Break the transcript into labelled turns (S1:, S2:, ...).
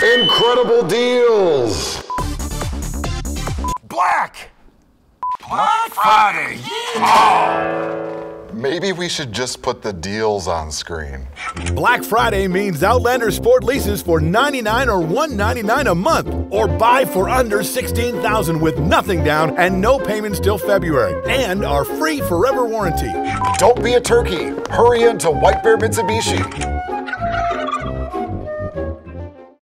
S1: Incredible deals.
S2: Black Friday. Yeah.
S1: Maybe we should just put the deals on screen.
S3: Black Friday means Outlander Sport leases for $99 or $199 a month, or buy for under $16,000 with nothing down and no payments till February, and our free forever warranty.
S1: Don't be a turkey. Hurry into White Bear Mitsubishi.